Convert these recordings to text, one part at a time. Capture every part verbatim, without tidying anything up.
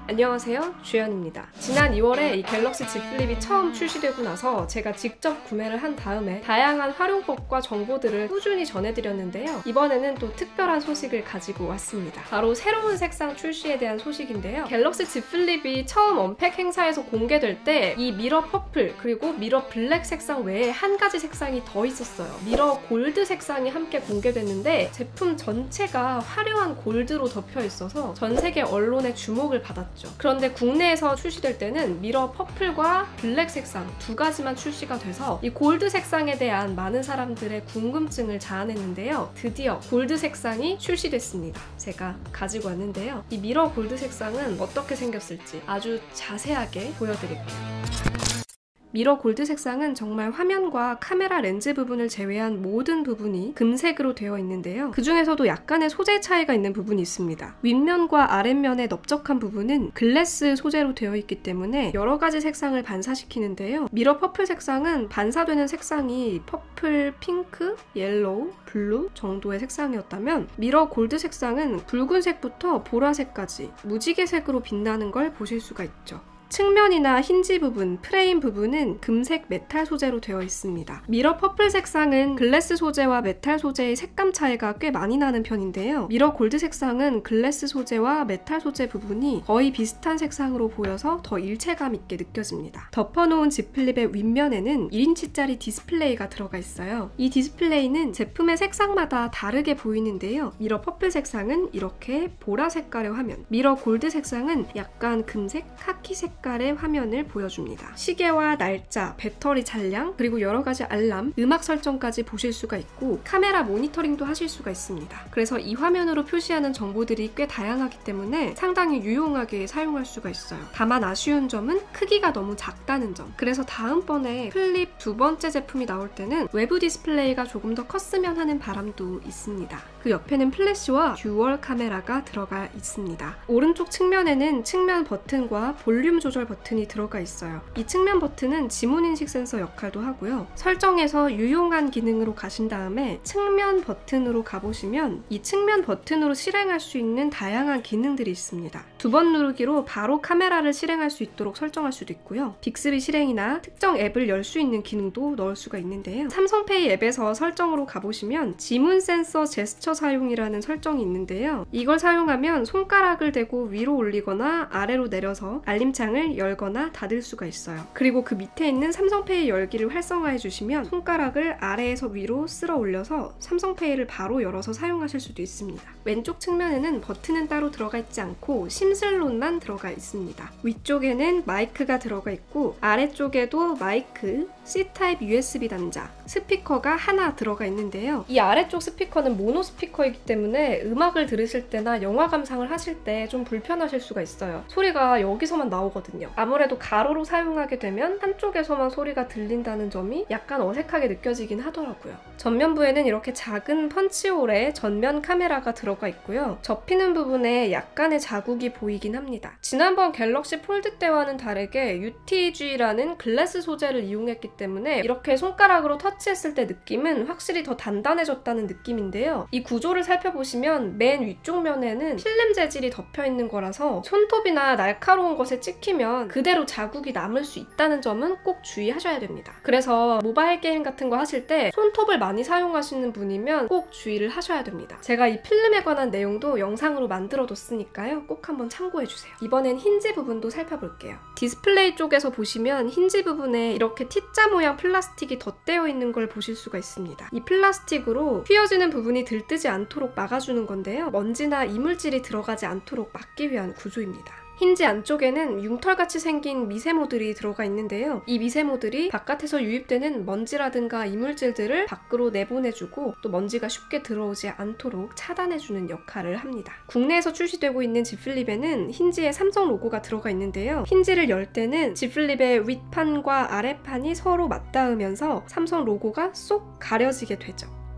안녕하세요, 주연입니다. 지난 이월에 이 갤럭시 Z 플립이 처음 출시되고 나서 제가 직접 구매를 한 다음에 다양한 활용법과 정보들을 꾸준히 전해드렸는데요. 이번에는 또 특별한 소식을 가지고 왔습니다. 바로 새로운 색상 출시에 대한 소식인데요. 갤럭시 Z 플립이 처음 언팩 행사에서 공개될 때 이 미러 퍼플 그리고 미러 블랙 색상 외에 한 가지 색상이 더 있었어요. 미러 골드 색상이 함께 공개됐는데 제품 전체가 화려한 골드로 덮여 있어서 전 세계 언론의 주목을 받았죠. 그런데 국내에서 출시될 때는 미러 퍼플과 블랙 색상 두 가지만 출시가 돼서 이 골드 색상에 대한 많은 사람들의 궁금증을 자아냈는데요. 드디어 골드 색상이 출시됐습니다. 제가 가지고 왔는데요. 이 미러 골드 색상은 어떻게 생겼을지 아주 자세하게 보여드릴게요. 미러 골드 색상은 정말 화면과 카메라 렌즈 부분을 제외한 모든 부분이 금색으로 되어 있는데요. 그 중에서도 약간의 소재 차이가 있는 부분이 있습니다. 윗면과 아랫면의 넓적한 부분은 글래스 소재로 되어 있기 때문에 여러 가지 색상을 반사시키는데요. 미러 퍼플 색상은 반사되는 색상이 퍼플, 핑크, 옐로우, 블루 정도의 색상이었다면 미러 골드 색상은 붉은색부터 보라색까지 무지개색으로 빛나는 걸 보실 수가 있죠. 측면이나 힌지 부분, 프레임 부분은 금색 메탈 소재로 되어 있습니다. 미러 퍼플 색상은 글래스 소재와 메탈 소재의 색감 차이가 꽤 많이 나는 편인데요. 미러 골드 색상은 글래스 소재와 메탈 소재 부분이 거의 비슷한 색상으로 보여서 더 일체감 있게 느껴집니다. 덮어놓은 Z 플립의 윗면에는 일 인치짜리 디스플레이가 들어가 있어요. 이 디스플레이는 제품의 색상마다 다르게 보이는데요. 미러 퍼플 색상은 이렇게 보라 색깔의 화면, 미러 골드 색상은 약간 금색, 카키 색 색깔의 화면을 보여줍니다. 시계와 날짜, 배터리 잔량, 그리고 여러 가지 알람, 음악 설정까지 보실 수가 있고 카메라 모니터링도 하실 수가 있습니다. 그래서 이 화면으로 표시하는 정보들이 꽤 다양하기 때문에 상당히 유용하게 사용할 수가 있어요. 다만 아쉬운 점은 크기가 너무 작다는 점. 그래서 다음번에 플립 두 번째 제품이 나올 때는 외부 디스플레이가 조금 더 컸으면 하는 바람도 있습니다. 그 옆에는 플래시와 듀얼 카메라가 들어가 있습니다. 오른쪽 측면에는 측면 버튼과 볼륨 조절 버튼이 들어가 있어요. 이 측면 버튼은 지문인식 센서 역할도 하고요. 설정에서 유용한 기능으로 가신 다음에 측면 버튼으로 가보시면 이 측면 버튼으로 실행할 수 있는 다양한 기능들이 있습니다. 두 번 누르기로 바로 카메라를 실행할 수 있도록 설정할 수도 있고요. 빅스비 실행이나 특정 앱을 열 수 있는 기능도 넣을 수가 있는데요. 삼성페이 앱에서 설정으로 가보시면 지문 센서 제스처 사용이라는 설정이 있는데요. 이걸 사용하면 손가락을 대고 위로 올리거나 아래로 내려서 알림창을 열거나 닫을 수가 있어요. 그리고 그 밑에 있는 삼성페이 열기를 활성화해 주시면 손가락을 아래에서 위로 쓸어 올려서 삼성페이를 바로 열어서 사용하실 수도 있습니다. 왼쪽 측면에는 버튼은 따로 들어가 있지 않고 심슬롯만 들어가 있습니다. 위쪽에는 마이크가 들어가 있고 아래쪽에도 마이크, C-타입 유에스비 단자, 스피커가 하나 들어가 있는데요. 이 아래쪽 스피커는 모노 스피커이기 때문에 음악을 들으실 때나 영화 감상을 하실 때 좀 불편하실 수가 있어요. 소리가 여기서만 나오거든요. 아무래도 가로로 사용하게 되면 한쪽에서만 소리가 들린다는 점이 약간 어색하게 느껴지긴 하더라고요. 전면부에는 이렇게 작은 펀치홀의 전면 카메라가 들어가 있고요. 접히는 부분에 약간의 자국이 보이긴 합니다. 지난번 갤럭시 폴드 때와는 다르게 유티지라는 글래스 소재를 이용했기 때문에 이렇게 손가락으로 터치했을 때 느낌은 확실히 더 단단해졌다는 느낌인데요. 이 구조를 살펴보시면 맨 위쪽 면에는 필름 재질이 덮여있는 거라서 손톱이나 날카로운 것에 찍히면 그대로 자국이 남을 수 있다는 점은 꼭 주의하셔야 됩니다. 그래서 모바일 게임 같은 거 하실 때 손톱을 많이 사용하시는 분이면 꼭 주의를 하셔야 됩니다. 제가 이 필름에 관한 내용도 영상으로 만들어뒀으니까요. 꼭 한번 참고해주세요. 이번엔 힌지 부분도 살펴볼게요. 디스플레이 쪽에서 보시면 힌지 부분에 이렇게 T자 모양 플라스틱이 덧대어 있는 걸 보실 수가 있습니다. 이 플라스틱으로 휘어지는 부분이 들뜨지 않도록 막아주는 건데요. 먼지나 이물질이 들어가지 않도록 막기 위한 구조입니다. 힌지 안쪽에는 융털같이 생긴 미세모들이 들어가 있는데요. 이 미세모들이 바깥에서 유입되는 먼지라든가 이물질들을 밖으로 내보내주고 또 먼지가 쉽게 들어오지 않도록 차단해주는 역할을 합니다. 국내에서 출시되고 있는 Z 플립에는 힌지에 삼성 로고가 들어가 있는데요. 힌지를 열 때는 Z 플립의 윗판과 아랫판이 서로 맞닿으면서 삼성 로고가 쏙 가려지게 되죠.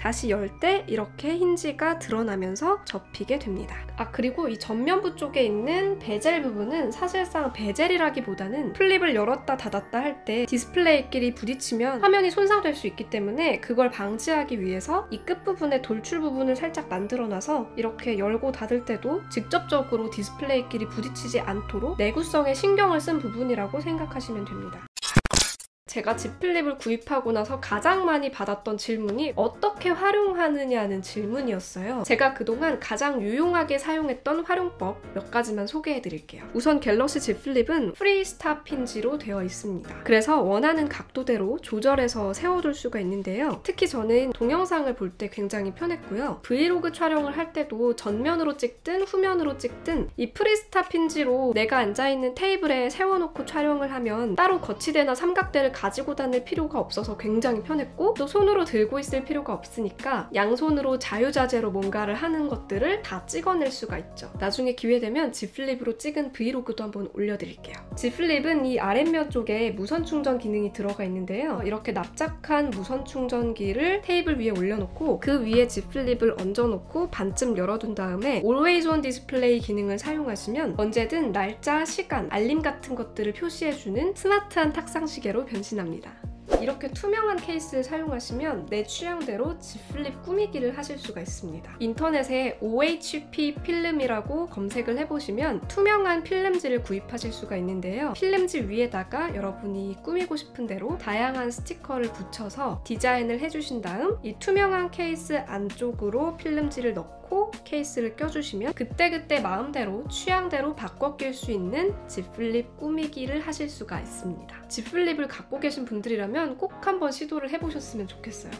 다시 열 때 이렇게 힌지가 드러나면서 접히게 됩니다. 아, 그리고 이 전면부 쪽에 있는 베젤 부분은 사실상 베젤이라기보다는 플립을 열었다 닫았다 할 때 디스플레이끼리 부딪히면 화면이 손상될 수 있기 때문에 그걸 방지하기 위해서 이 끝부분에 돌출 부분을 살짝 만들어놔서 이렇게 열고 닫을 때도 직접적으로 디스플레이끼리 부딪히지 않도록 내구성에 신경을 쓴 부분이라고 생각하시면 됩니다. 제가 Z 플립을 구입하고 나서 가장 많이 받았던 질문이 어떻게 활용하느냐는 질문이었어요. 제가 그동안 가장 유용하게 사용했던 활용법 몇 가지만 소개해드릴게요. 우선 갤럭시 Z 플립은 프리스탑 힌지로 되어 있습니다. 그래서 원하는 각도대로 조절해서 세워둘 수가 있는데요. 특히 저는 동영상을 볼 때 굉장히 편했고요. 브이로그 촬영을 할 때도 전면으로 찍든 후면으로 찍든 이 프리스탑 힌지로 내가 앉아있는 테이블에 세워놓고 촬영을 하면 따로 거치대나 삼각대를 가지고 다닐 필요가 없어서 굉장히 편했고, 또 손으로 들고 있을 필요가 없으니까 양손으로 자유자재로 뭔가를 하는 것들을 다 찍어낼 수가 있죠. 나중에 기회되면 Z 플립으로 찍은 브이로그도 한번 올려드릴게요. Z 플립은 이 아랫면 쪽에 무선 충전 기능이 들어가 있는데요. 이렇게 납작한 무선 충전기를 테이블 위에 올려놓고 그 위에 Z 플립을 얹어놓고 반쯤 열어둔 다음에 Always On 디스플레이 기능을 사용하시면 언제든 날짜, 시간, 알림 같은 것들을 표시해주는 스마트한 탁상시계로 변신합니다. 이렇게 투명한 케이스를 사용하시면 내 취향대로 Z 플립 꾸미기를 하실 수가 있습니다. 인터넷에 오에이치피 필름이라고 검색을 해보시면 투명한 필름지를 구입하실 수가 있는데요. 필름지 위에다가 여러분이 꾸미고 싶은 대로 다양한 스티커를 붙여서 디자인을 해주신 다음 이 투명한 케이스 안쪽으로 필름지를 넣고 케이스를 껴주시면 그때그때 마음대로 취향대로 바꿔 낄 수 있는 Z 플립 꾸미기를 하실 수가 있습니다. Z 플립을 갖고 계신 분들이라면 꼭 한번 시도를 해보셨으면 좋겠어요.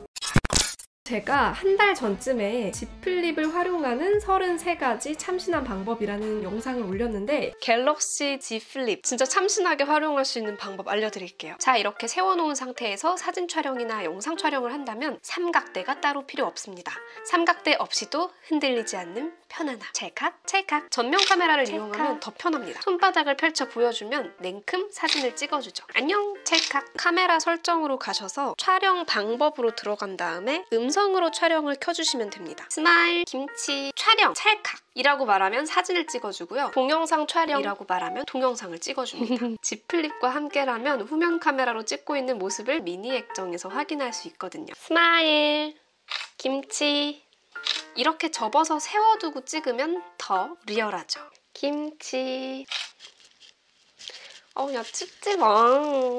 제가 한 달 전쯤에 Z 플립을 활용하는 서른세 가지 참신한 방법이라는 영상을 올렸는데 갤럭시 Z 플립 진짜 참신하게 활용할 수 있는 방법 알려드릴게요. 자, 이렇게 세워놓은 상태에서 사진 촬영이나 영상 촬영을 한다면 삼각대가 따로 필요 없습니다. 삼각대 없이도 흔들리지 않는 편안함. 찰칵 찰칵. 전면 카메라를 찰칵. 이용하면 더 편합니다. 손바닥을 펼쳐 보여주면 냉큼 사진을 찍어주죠. 안녕 찰칵. 카메라 설정으로 가셔서 촬영 방법으로 들어간 다음에 음성으로 촬영을 켜주시면 됩니다. 스마일, 김치, 촬영, 찰칵 이라고 말하면 사진을 찍어주고요. 동영상 촬영이라고 말하면 동영상을 찍어줍니다. Z 플립과 함께라면 후면 카메라로 찍고 있는 모습을 미니 액정에서 확인할 수 있거든요. 스마일, 김치 이렇게 접어서 세워두고 찍으면 더 리얼하죠. 김치. 어우, 야, 찍지 마.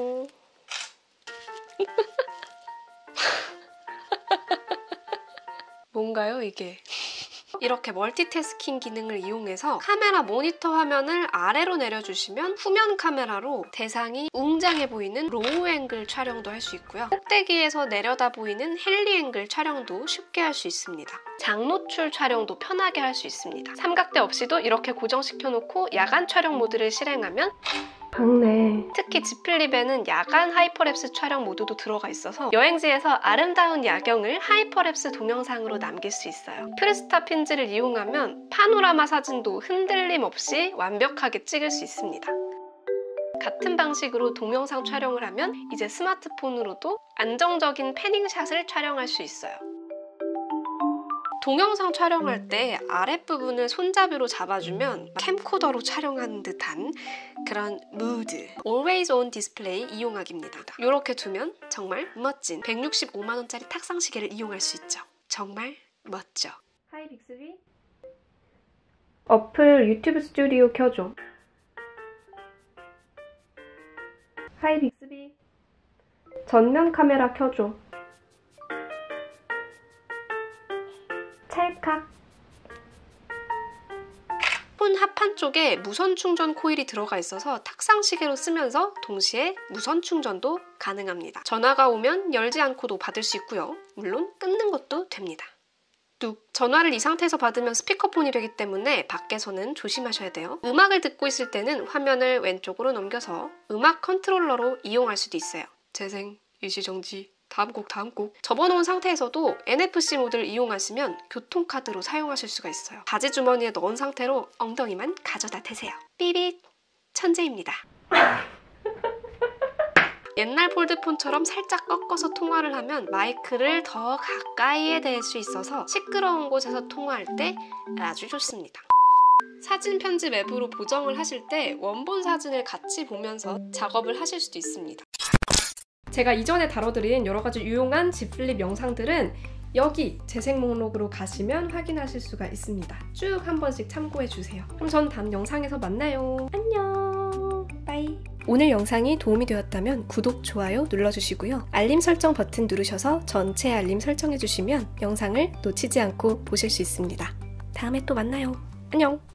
뭔가요, 이게? 이렇게 멀티태스킹 기능을 이용해서 카메라 모니터 화면을 아래로 내려주시면 후면 카메라로 대상이 웅장해 보이는 로우 앵글 촬영도 할 수 있고요. 꼭대기에서 내려다 보이는 헬리 앵글 촬영도 쉽게 할 수 있습니다. 장노출 촬영도 편하게 할 수 있습니다. 삼각대 없이도 이렇게 고정시켜놓고 야간 촬영 모드를 실행하면 박네. 특히 Z 플립에는 야간 하이퍼랩스 촬영 모드도 들어가 있어서 여행지에서 아름다운 야경을 하이퍼랩스 동영상으로 남길 수 있어요. 프리스탑 힌지를 이용하면 파노라마 사진도 흔들림 없이 완벽하게 찍을 수 있습니다. 같은 방식으로 동영상 촬영을 하면 이제 스마트폰으로도 안정적인 패닝샷을 촬영할 수 있어요. 동영상 촬영할 때 아랫부분을 손잡이로 잡아주면 캠코더로 촬영하는 듯한 그런 무드. Always On 디스플레이 이용하기입니다. 이렇게 두면 정말 멋진 백육십오만 원짜리 탁상시계를 이용할 수 있죠. 정말 멋져. 하이 빅스비. 어플 유튜브 스튜디오 켜줘. 하이 빅스비. 전면 카메라 켜줘. 찰칵. 폰 하판 쪽에 무선 충전 코일이 들어가 있어서 탁상시계로 쓰면서 동시에 무선 충전도 가능합니다. 전화가 오면 열지 않고도 받을 수 있고요. 물론 끊는 것도 됩니다. 뚝. 전화를 이 상태에서 받으면 스피커폰이 되기 때문에 밖에서는 조심하셔야 돼요. 음악을 듣고 있을 때는 화면을 왼쪽으로 넘겨서 음악 컨트롤러로 이용할 수도 있어요. 재생, 일시정지, 다음 곡 다음 곡. 접어놓은 상태에서도 엔에프씨 모드를 이용하시면 교통카드로 사용하실 수가 있어요. 바지 주머니에 넣은 상태로 엉덩이만 가져다 대세요. 삐빅. 천재입니다. 옛날 폴드폰처럼 살짝 꺾어서 통화를 하면 마이크를 더 가까이에 댈 수 있어서 시끄러운 곳에서 통화할 때 아주 좋습니다. 사진 편집 앱으로 보정을 하실 때 원본 사진을 같이 보면서 작업을 하실 수도 있습니다. 제가 이전에 다뤄드린 여러가지 유용한 Z 플립 영상들은 여기 재생 목록으로 가시면 확인하실 수가 있습니다. 쭉 한 번씩 참고해주세요. 그럼 전 다음 영상에서 만나요. 안녕. 빠이. 오늘 영상이 도움이 되었다면 구독, 좋아요 눌러주시고요. 알림 설정 버튼 누르셔서 전체 알림 설정해주시면 영상을 놓치지 않고 보실 수 있습니다. 다음에 또 만나요. 안녕.